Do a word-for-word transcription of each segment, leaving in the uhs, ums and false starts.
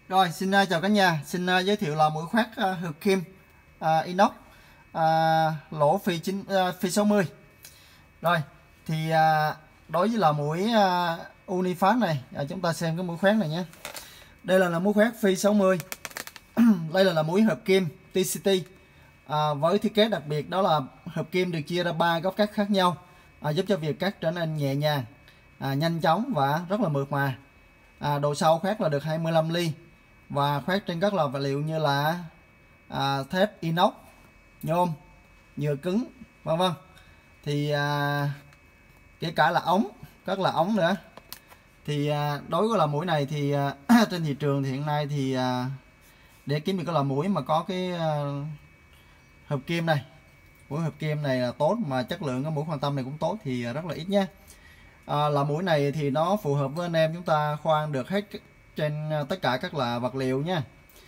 Rồi, xin uh, chào cả nhà. Xin uh, giới thiệu là mũi khoét uh, hợp kim uh, inox uh, lỗ phi chín uh, phi sáu mươi. Rồi, thì uh, đối với là mũi uh, Unifast này, uh, chúng ta xem cái mũi khoét này nhé. Đây là, là mũi khoét phi sáu mươi. Đây là, là mũi hợp kim tê xê tê uh, với thiết kế đặc biệt đó là hợp kim được chia ra ba góc cắt khác nhau, uh, giúp cho việc cắt trở nên nhẹ nhàng, uh, nhanh chóng và rất là mượt mà. À, độ sâu khoét là được hai mươi lăm ly và khoét trên các loại vật liệu như là à, thép inox, nhôm, nhựa cứng, vân vân. Thì à, kể cả là ống, các là ống nữa. Thì à, đối với là mũi này thì à, trên thị trường thì hiện nay thì à, để kiếm được cái loại mũi mà có cái à, hợp kim này, mũi hợp kim này là tốt mà chất lượng cái mũi Khoan Tâm này cũng tốt thì rất là ít nhé. À, là mũi này thì nó phù hợp với anh em chúng ta khoan được hết trên tất cả các loại vật liệu nha.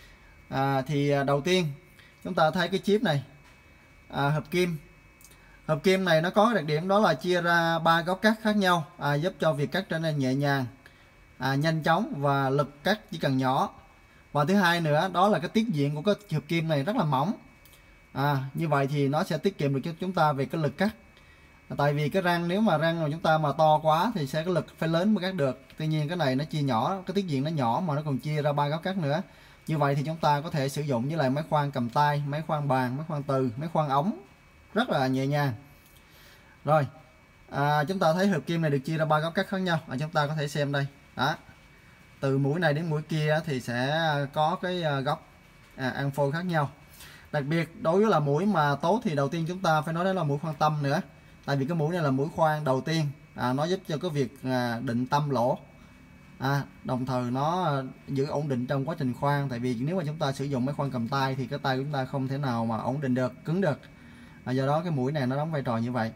À, thì đầu tiên chúng ta thấy cái chip này, à, hợp kim hợp kim này nó có đặc điểm đó là chia ra ba góc cắt khác nhau, à, giúp cho việc cắt trở nên nhẹ nhàng, à, nhanh chóng và lực cắt chỉ cần nhỏ. Và thứ hai nữa đó là cái tiết diện của cái hợp kim này rất là mỏng, à, như vậy thì nó sẽ tiết kiệm được cho chúng ta về cái lực cắt. Tại vì cái răng nếu mà răng của chúng ta mà to quá thì sẽ có lực phải lớn mới cắt được. Tuy nhiên cái này nó chia nhỏ, cái tiết diện nó nhỏ mà nó còn chia ra ba góc cắt nữa. Như vậy thì chúng ta có thể sử dụng với lại máy khoan cầm tay, máy khoan bàn, máy khoan từ, máy khoan ống rất là nhẹ nhàng. Rồi, à, chúng ta thấy hợp kim này được chia ra ba góc cắt khác nhau. À, chúng ta có thể xem đây. Đó. Từ mũi này đến mũi kia thì sẽ có cái góc à, ăn phôi khác nhau. Đặc biệt đối với là mũi mà tốt thì đầu tiên chúng ta phải nói đến là mũi Khoan Tâm nữa. Tại vì cái mũi này là mũi khoan đầu tiên, à, nó giúp cho cái việc à, định tâm lỗ, à, đồng thời nó giữ ổn định trong quá trình khoan. Tại vì nếu mà chúng ta sử dụng máy khoan cầm tay thì cái tay của chúng ta không thể nào mà ổn định được, cứng được, à, do đó cái mũi này nó đóng vai trò như vậy.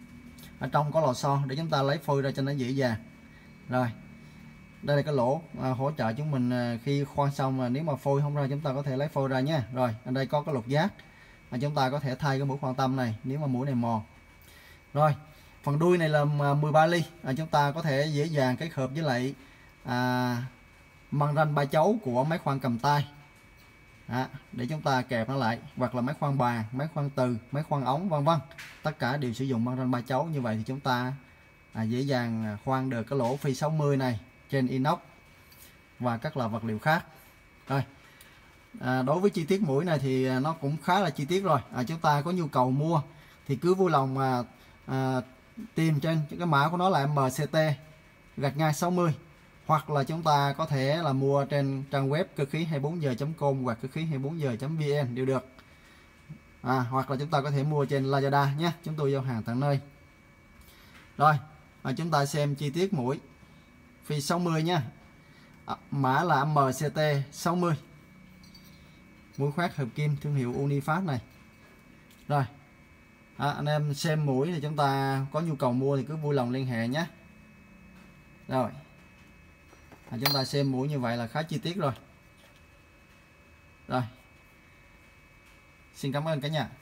Ở trong có lò xo để chúng ta lấy phôi ra cho nó dễ dàng. Rồi, đây là cái lỗ à, hỗ trợ chúng mình à, khi khoan xong, à, nếu mà phôi không ra chúng ta có thể lấy phôi ra nha. Rồi, ở đây có cái lột giác, à, chúng ta có thể thay cái mũi Khoan Tâm này nếu mà mũi này mòn. Rồi, phần đuôi này là mười ba ly, à, chúng ta có thể dễ dàng kết hợp với lại à, măng ranh ba chấu của máy khoan cầm tay, à, để chúng ta kẹp nó lại, hoặc là máy khoan bàn, máy khoan từ, máy khoan ống, vân vân. Tất cả đều sử dụng măng ranh ba chấu. Như vậy thì chúng ta à, dễ dàng khoan được cái lỗ phi sáu mươi này trên inox và các loại vật liệu khác. Rồi, à, đối với chi tiết mũi này thì nó cũng khá là chi tiết rồi. À, chúng ta có nhu cầu mua thì cứ vui lòng mà à, tìm trên cái mã của nó là em xê tê gạch ngang sáu mươi, hoặc là chúng ta có thể là mua trên trang web cơ khí hai mươi bốn giờ chấm com hoặc cơ khí hai mươi bốn giờ chấm vn đều được, à, hoặc là chúng ta có thể mua trên Lazada nhé, chúng tôi giao hàng tận nơi. Rồi, à, chúng ta xem chi tiết mũi phi sáu mươi nha, à, mã là em xê tê sáu mươi, mũi khoét hợp kim thương hiệu Unifast này. Rồi, à, anh em xem mũi thì chúng ta có nhu cầu mua thì cứ vui lòng liên hệ nhé. Rồi, à, chúng ta xem mũi như vậy là khá chi tiết rồi. Rồi, xin cảm ơn cả nhà.